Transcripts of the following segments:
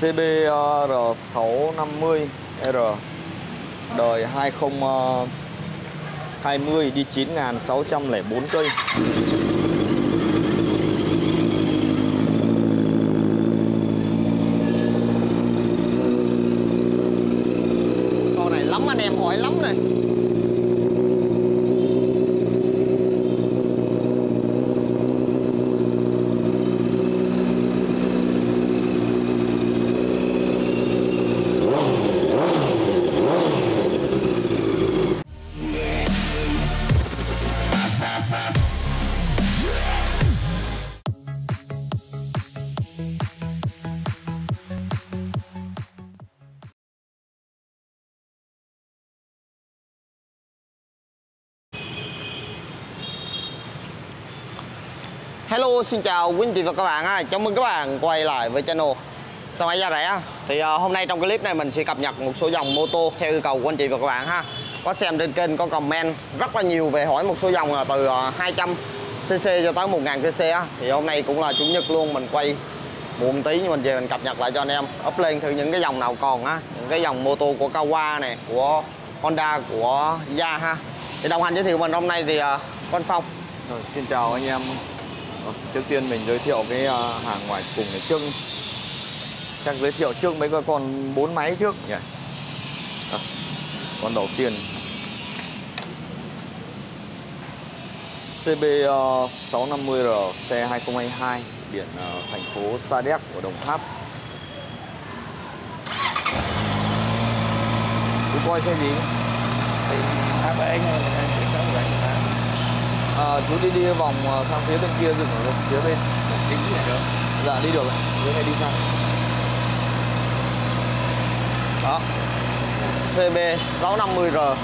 CBR650R đời 2020 đi 9.604 cây. Con này lắm anh em hỏi lắm này. Hello, xin chào quý anh chị và các bạn. Chào mừng các bạn quay lại với channel xe máy giá rẻ. Thì hôm nay trong clip này mình sẽ cập nhật một số dòng mô tô theo yêu cầu của anh chị và các bạn ha. Có xem trên kênh có comment rất là nhiều về hỏi một số dòng từ 200cc cho tới 1000cc. Thì hôm nay cũng là chủ nhật luôn, mình quay muộn tí nhưng mình về mình cập nhật lại cho anh em, up lên thử những cái dòng nào còn á, những cái dòng mô tô của Kawa này, của Honda, của Yamaha ha. Thì đồng hành giới thiệu mình hôm nay thì Văn Phong. Rồi, xin chào anh em. Trước tiên mình giới thiệu cái hàng ngoài cùng này trước. Chắc giới thiệu trước mấy con 4 máy trước nhỉ. Con đầu tiên CB650R xe 2022 biển thành phố Sa Đéc của Đồng Tháp. Chú coi xe gì? Chú đi vòng sang phía bên kia dừng ở phía bên. Dạ đi được, dưới này đi sang. Đó, CB650R.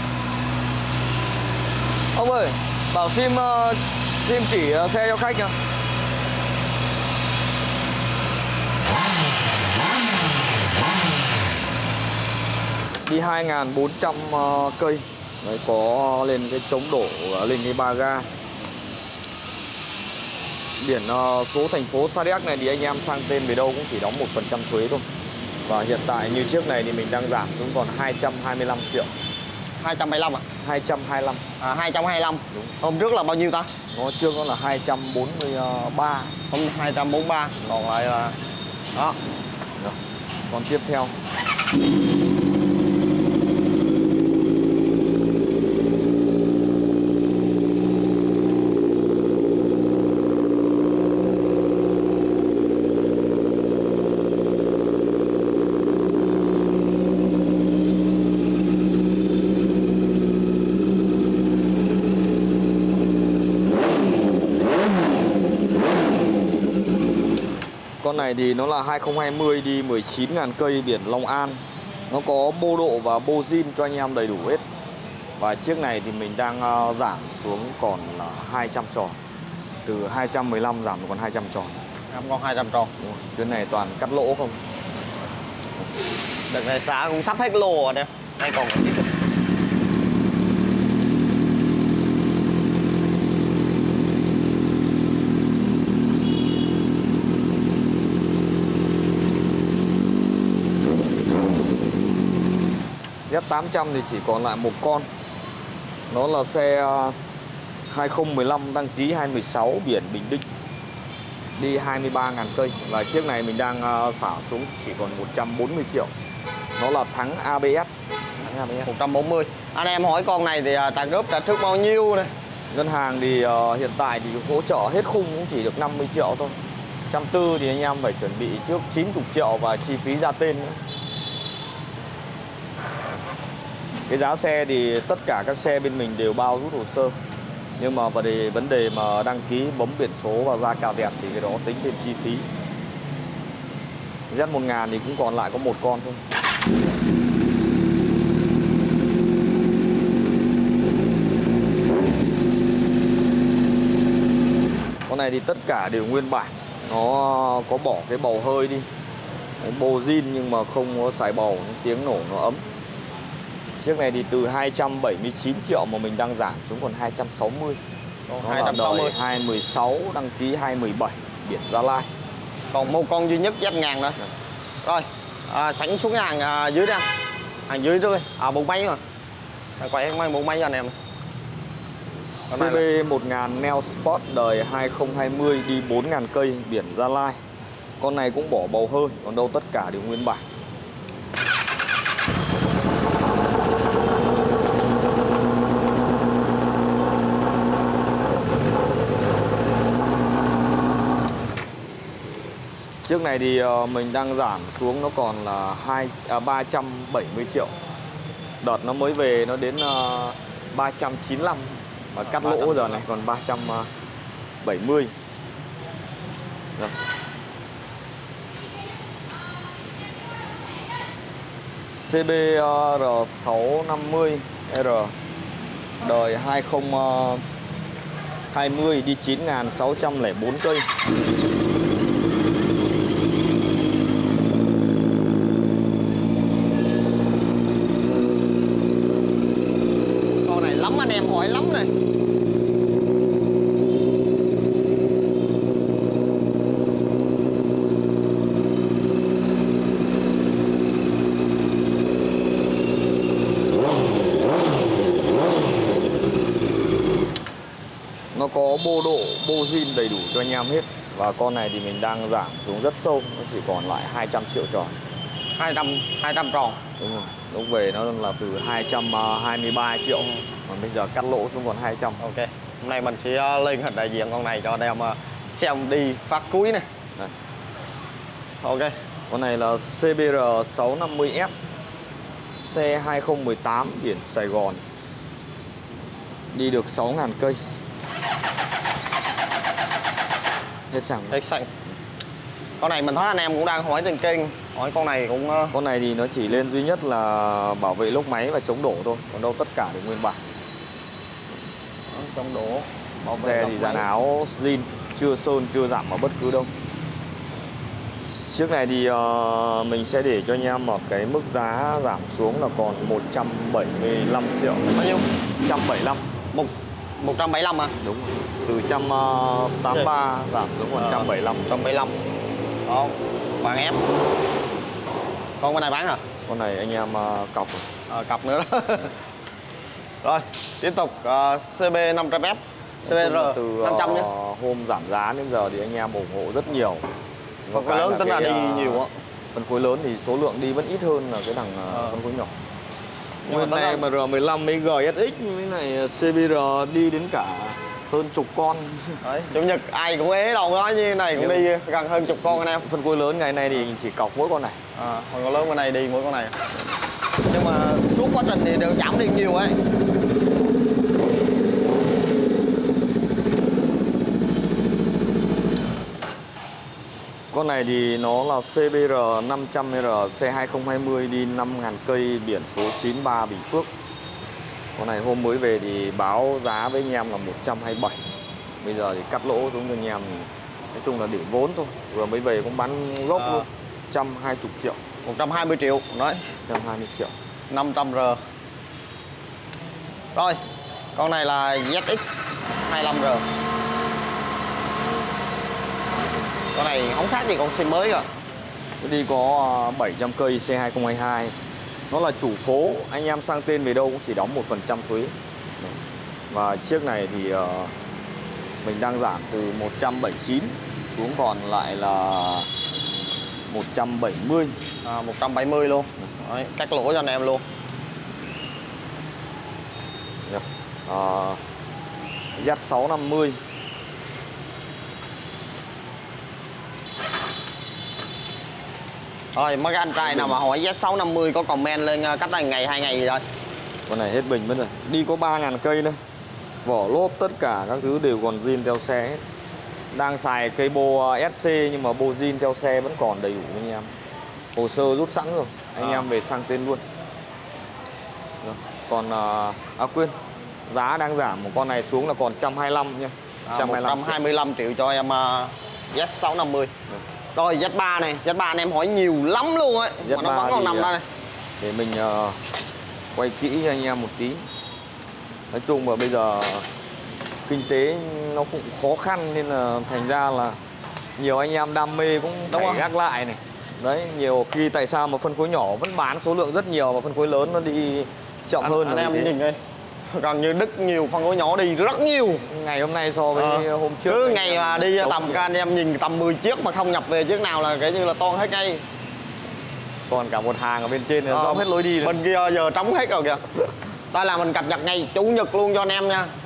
Ông ơi, bảo sim chỉ xe cho khách nhá. Đi 2400 cây. Đấy, có lên cái chống đổ, lên cái ba ga. Biển số thành phố Sa Đéc này thì anh em sang tên về đâu cũng chỉ đóng 1% thuế thôi. Và hiện tại như trước này thì mình đang giảm xuống còn 225 triệu. 225 ạ? 225. 225. Đúng. Hôm trước là bao nhiêu ta? Nó trước nó là 243. Hôm 243, còn lại là đó. Rồi. Còn tiếp theo con này thì nó là 2020 đi 19.000 cây biển Long An. Nó có bô độ và bô zin cho anh em đầy đủ hết. Và chiếc này thì mình đang giảm xuống còn là 200 tròn. Từ 215 giảm còn 200 tròn. Em còn 200 tròn. Chuyến này toàn cắt lỗ không. Đợt này xã cũng sắp hết lô rồi nè. Đây còn Z800 thì chỉ còn lại một con. Nó là xe 2015 đăng ký 2016 biển Bình Định. Đi 23.000 cây. Và chiếc này mình đang xả xuống chỉ còn 140 triệu. Nó là thắng ABS. 140. Anh em hỏi con này thì trả góp trả trước bao nhiêu này? Ngân hàng thì hiện tại thì hỗ trợ hết khung cũng chỉ được 50 triệu thôi. 140 thì anh em phải chuẩn bị trước 90 triệu và chi phí ra tên nữa. Cái giá xe thì tất cả các xe bên mình đều bao rút hồ sơ. Nhưng mà vấn đề mà đăng ký bấm biển số và ra cào đẹp thì cái đó tính thêm chi phí. Z1000 thì cũng còn lại có một con thôi. Con này thì tất cả đều nguyên bản. Nó có bỏ cái bầu hơi đi. Bô zin nhưng mà không có xài bầu, tiếng nổ nó ấm. Chiếc này thì từ 279 triệu mà mình đang giảm xuống còn 260. Nó 260. là đời 2016 đăng ký 2017 biển Gia Lai. Còn một con duy nhất Z1000 nữa. Rồi sẵn xuống cái hàng dưới đây, hàng dưới trước đi. Bộ máy mà quay bộ máy cho anh em. CB 1000 Neo Sport đời 2020 đi 4.000 cây, biển Gia Lai. Con này cũng bỏ bầu hơi, còn đâu tất cả đều nguyên bản. Trước này thì mình đang giảm xuống nó còn là 370 triệu. Đợt nó mới về nó đến 395 và cắt lỗ giờ này còn 370. Rồi. CBR 650R đời 2020 đi 9.604 cây. Con này lắm anh em hỏi lắm này. Nó có bô độ, bô zin đầy đủ cho anh em hết. Và con này thì mình đang giảm xuống rất sâu, nó chỉ còn lại 200 triệu tròn. 200 tròn. Đúng rồi, lúc về nó là từ 223 triệu. Còn bây giờ cắt lỗ xuống còn 200. Ok, hôm nay mình sẽ lên hình đại diện con này cho anh em xem đi phát cuối này. Đây. Ok. Con này là CBR 650F, xe 2018, biển Sài Gòn, đi được 6.000 cây. Hết xăng. Hết xăng. Con này mình thấy anh em cũng đang hỏi trên kênh, hỏi con này cũng con này thì nó chỉ lên duy nhất là bảo vệ lốc máy và chống đổ thôi, còn đâu tất cả đều nguyên bản. chống đổ. Xe thì dàn áo zin, chưa sơn, chưa giảm ở bất cứ đâu. Trước này thì mình sẽ để cho anh em một cái mức giá giảm xuống là còn 175 triệu. Bao nhiêu? 175. 175 à? Đúng rồi. Từ 183 giảm xuống còn 175. 175. Đó, vàng ép. Con này bán hả? Con này anh em cọc rồi. Cọc nữa đó. Rồi, tiếp tục CB 500F. CBR từ 500 nhé. Hôm giảm giá đến giờ thì anh em ủng hộ rất nhiều. Phân khối lớn tính là đi nhiều á. Phân khối lớn thì số lượng đi vẫn ít hơn là cái thằng phân khối nhỏ. Nguyên này MR15 với GSX với này CBR đi đến cả hơn chục con. Đấy, Chủ nhật ai cũng ế đâu đó, như này cũng đi gần hơn chục con anh em. Phân khối lớn ngày nay thì chỉ cọc mỗi con này. Phân khối lớn bên này đi mỗi con này. Nhưng mà suốt quá trình thì đều giảm đi nhiều ấy. Con này thì nó là CBR 500R, xe 2020 đi 5.000 cây, biển số 93 Bình Phước. Con này hôm mới về thì báo giá với anh em là 127. Bây giờ thì cắt lỗ xuống cho anh em thì nói chung là để vốn thôi. Vừa mới về cũng bán gốc luôn, 120 triệu. 120 triệu, nói 120 triệu. 500R. Rồi, con này là ZX 25R. Con này không khác gì con xe mới rồi. Đi có 700 cây, xe 2022. Nó là chủ phố, anh em sang tên về đâu cũng chỉ đóng 1% thuế. Và chiếc này thì mình đang giảm từ 179 xuống còn lại là 170. 170 luôn. Đấy, cắt lỗ cho anh em luôn. Z650. Rồi, mấy cái anh trai nào mà hỏi Z650 có comment lên cách đây ngày 2 ngày gì rồi. Con này hết bình mất rồi. Đi có 3.000 cây thôi. Vỏ lốp tất cả các thứ đều còn zin theo xe hết. Đang xài cây bô SC nhưng mà bô zin theo xe vẫn còn đầy đủ anh em. Hồ sơ rút sẵn rồi, anh em về sang tên luôn. Còn quên, giá đang giảm một con này xuống là còn 125 nha. 125 triệu cho em Z650. Rồi Z3 này, Z3 anh em hỏi nhiều lắm luôn ấy. Mà nó vẫn còn nằm đây này. Để mình quay kỹ cho anh em một tí. Nói chung là bây giờ kinh tế nó cũng khó khăn nên là thành ra là nhiều anh em đam mê cũng phải gác lại này. Đấy, nhiều khi tại sao mà phân khối nhỏ vẫn bán số lượng rất nhiều mà phân khối lớn nó đi chậm hơn anh là em như thế. nhìn đây, gần như đứt nhiều, phân khối nhỏ đi rất nhiều. Ngày hôm nay so với hôm trước cứ ngày mà đi tầm các anh em nhìn tầm 10 chiếc mà không nhập về chiếc nào là kể như là toan hết ngay. Còn cả một hàng ở bên trên là rõ hết lối đi rồi. Bên kia giờ trống hết rồi kìa. Đây là mình cập nhật ngay chủ nhật luôn cho anh em nha.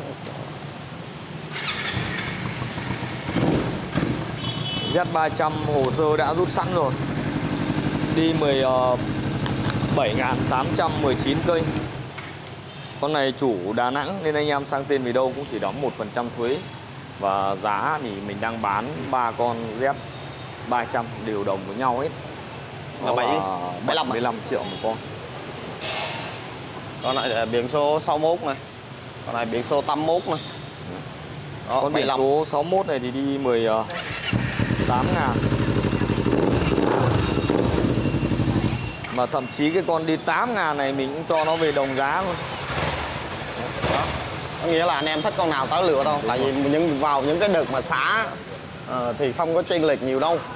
Z300 hồ sơ đã rút sẵn rồi. Đi 17.819 cây. Con này chủ Đà Nẵng nên anh em sang tên về đâu cũng chỉ đóng 1% thuế. Và giá thì mình đang bán 3 con Z300 đều đồng với nhau hết. Là 75 triệu một con. Con này là biển số 61 này. Con này biển số 81 này. Đó, con biển 75. số 61 này thì đi 18.000. Mà thậm chí cái con đi 8.000 này mình cũng cho nó về đồng giá luôn. Đó. Có nghĩa là anh em thích con nào tới lựa đâu. Tại vì vào những cái đợt mà xả thì không có chênh lệch nhiều đâu.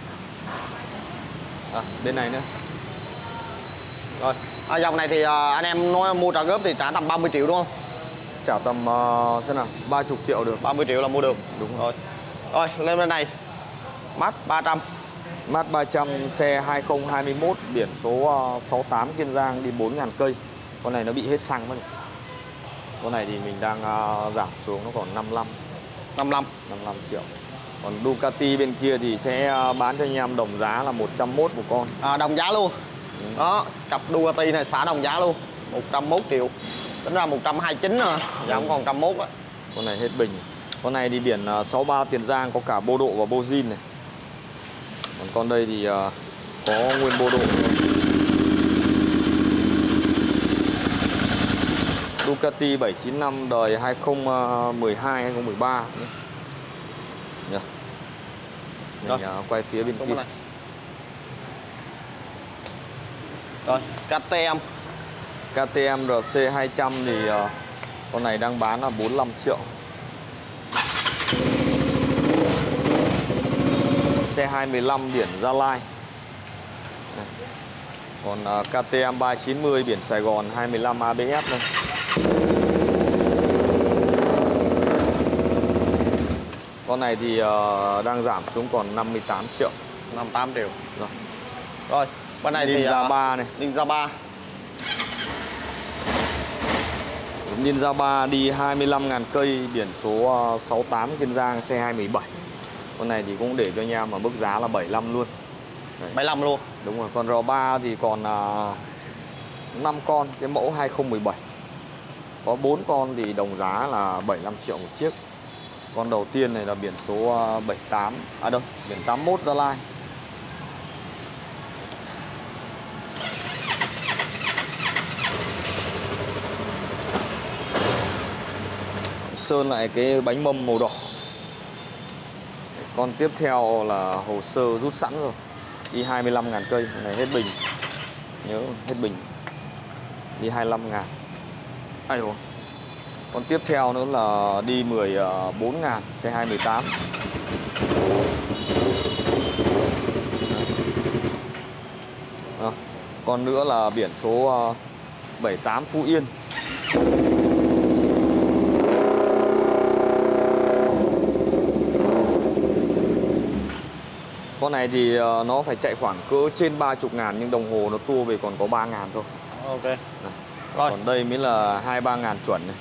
Bên này nữa. Rồi, dòng này thì anh em nói mua trả góp thì trả tầm 30 triệu đúng không? Trả tầm xem nào, 30 triệu được. 30 triệu là mua được. Đúng rồi. Rồi, lên bên này. Mazda 300. Mazda 300 xe 2021 biển số 68 Kiên Giang đi 4.000 cây. Con này nó bị hết xăng mất. Con này thì mình đang giảm xuống nó còn 55 triệu. Còn Ducati bên kia thì sẽ bán cho anh em đồng giá là 101 một con. Đồng giá luôn. Đó, cặp Ducati này xả đồng giá luôn. 101 triệu. Tính ra 129 rồi, giảm còn 101 á. Con này hết bình. Con này đi biển 63 Tiền Giang có cả bô độ và bô zin này. Còn con đây thì có nguyên bô độ. Ducati 795 đời 2012 2013 nhỉ. Mình quay phía bên kia. Rồi, KTM. KTM RC 200 thì con này đang bán là 45 triệu. Xe 215 biển Gia Lai. Còn KTM 390 biển Sài Gòn 215 ABS đây. Con này thì đang giảm xuống còn 58 triệu. 58 triệu. Rồi. Rồi, bên này Ninja thì 3 này. Ninja 3. Ninja 3 đi 25.000 cây biển số 68 Kiên Giang xe 217. Con này thì cũng để cho anh em mà mức giá là 75 luôn. Đấy. 75 luôn. Đúng rồi, còn R3 thì còn 5 con, cái mẫu 2017. Có 4 con thì đồng giá là 75 triệu một chiếc. Con đầu tiên này là biển số 78, biển 81 Gia Lai. Sơn lại cái bánh mâm màu đỏ. Con tiếp theo là hồ sơ rút sẵn rồi. Đi 25.000 cây, con này hết bình. Nhớ hết bình. Đi 25.000. Ai rồi. Con tiếp theo nữa là đi 14.000, xe 218. Con nữa là biển số 78 Phú Yên. Con này thì nó phải chạy khoảng cỡ trên 30.000 nhưng đồng hồ nó tua về còn có 3.000 thôi. Ok. Này. Rồi. Còn đây mới là 2-3.000 chuẩn này.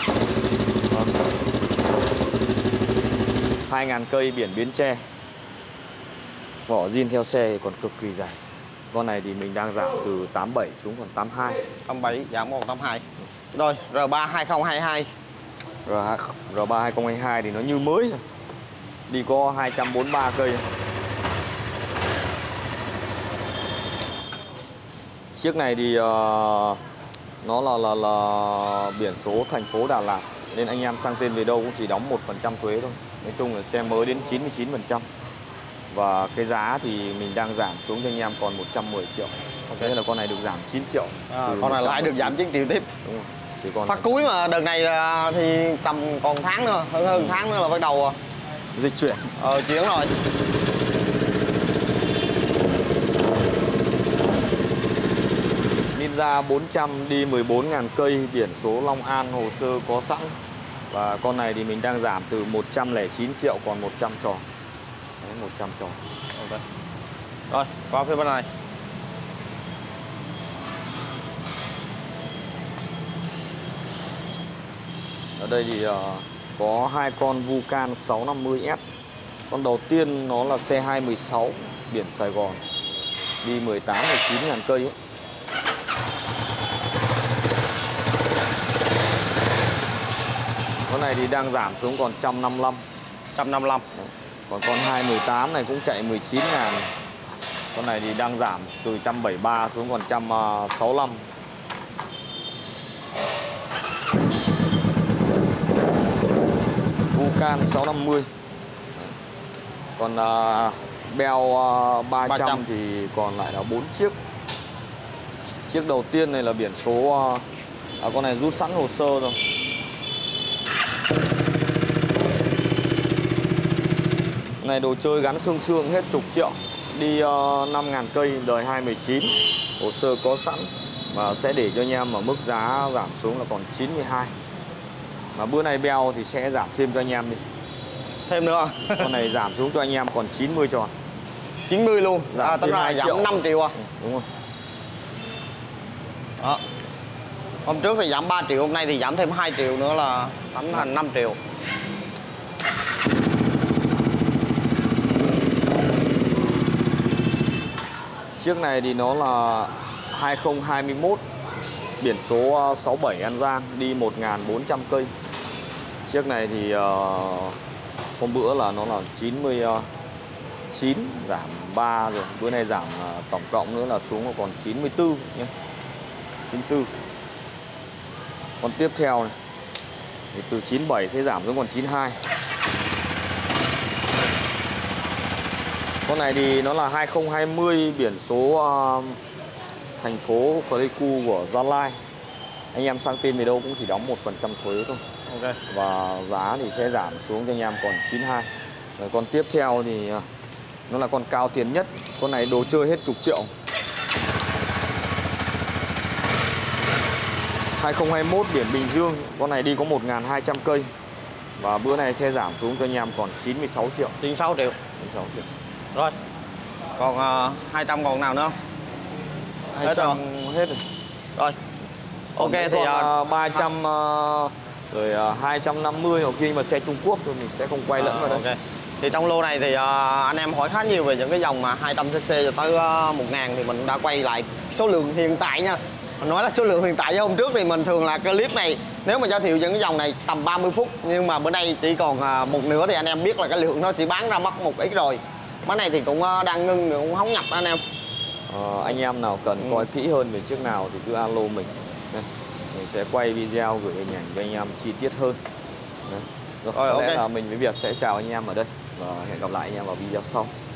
2.000 cây biển Bến Tre. Vỏ zin theo xe thì còn cực kỳ dài. Con này thì mình đang giảm từ 87 xuống còn 82. 87 giảm còn 82. Rồi, R3 2022. R3 2022 thì nó như mới rồi. Đi có 243 cây. Chiếc này thì nó là biển số thành phố Đà Lạt nên anh em sang tên về đâu cũng chỉ đóng 1% thuế thôi. Nói chung là xe mới đến 99%. Và cái giá thì mình đang giảm xuống cho anh em còn 110 triệu. Okay. Nên là con này được giảm 9 triệu. Con này lại được giảm 9 triệu tiếp. Đúng rồi. Chỉ còn phát cuối mà đợt này thì tầm còn tháng nữa, hơn tháng nữa là bắt đầu dịch chuyển. Chuyển rồi. Ninja 400 đi 14.000 cây, biển số Long An, hồ sơ có sẵn. Và con này thì mình đang giảm từ 109 triệu còn 100 tròn. Đấy, 100 tròn. Ok. Rồi, qua phía bên này. Ở đây thì có hai con Vulcan 650S. Con đầu tiên nó là xe 216 biển Sài Gòn, đi 18-19.000 cây ấy. Con này thì đang giảm xuống còn 155. 155. Đấy. Còn con 218 này cũng chạy 19.000. Con này thì đang giảm từ 173 xuống còn 165. Vulcan 650. Còn Bell 300 thì còn lại là 4 chiếc. Chiếc đầu tiên này là biển số con này rút sẵn hồ sơ rồi. Này đồ chơi gắn xương hết chục triệu, đi 5.000 cây, đời 2019, hồ sơ có sẵn. Và sẽ để cho anh em ở mức giá giảm xuống là còn 92. Mà bữa nay Bell thì sẽ giảm thêm cho anh em đi. Thêm nữa. Con này giảm xuống cho anh em còn 90 tròn. 90 luôn. Giảm Tính ra giảm 5 triệu à? Đúng rồi. Đó. Hôm trước thì giảm 3 triệu, hôm nay thì giảm thêm 2 triệu nữa là tính thành 5 triệu. Chiếc này thì nó là 2021, biển số 67 An Giang, đi 1.400 cây. Chiếc này thì hôm bữa là nó là 99, giảm 3 rồi. Bữa nay giảm tổng cộng nữa là xuống còn 94 nhé. 94. Con tiếp theo này thì từ 97 sẽ giảm xuống còn 92. Con này thì nó là 2020, biển số thành phố Pleiku của Gia Lai. Anh em sang tên về đâu cũng chỉ đóng 1% thuế thôi. Ok. Và giá thì sẽ giảm xuống cho anh em còn 92. Rồi con tiếp theo thì nó là con cao tiền nhất. Con này đồ chơi hết chục triệu. 2021 biển Bình Dương. Con này đi có 1.200 cây. Và bữa nay sẽ giảm xuống cho anh em còn 96 triệu. 96 triệu. 96 triệu. Rồi. Còn 200 còn nào nữa không? 200 hết rồi. Rồi. Ok thì 300 rồi 250 hoặc khi mà xe Trung Quốc rồi mình sẽ không quay lẫn vào đây. Ok. Thì trong lô này thì anh em hỏi khá nhiều về những cái dòng mà 200cc cho tới 1000 thì mình đã quay lại số lượng hiện tại nha. Mình nói là số lượng hiện tại, chứ hôm trước thì mình thường là cái clip này nếu mà giới thiệu những cái dòng này tầm 30 phút, nhưng mà bữa nay chỉ còn một nửa thì anh em biết là cái lượng nó sẽ bán ra mất một ít rồi. Máy này thì cũng đang ngưng, cũng không nhập anh em. Anh em nào cần coi kỹ hơn về chiếc nào thì cứ alo mình. Đây, mình sẽ quay video gửi hình ảnh cho anh em chi tiết hơn. Đấy. Rồi, có lẽ là mình với Việt sẽ chào anh em ở đây và hẹn gặp lại anh em vào video sau.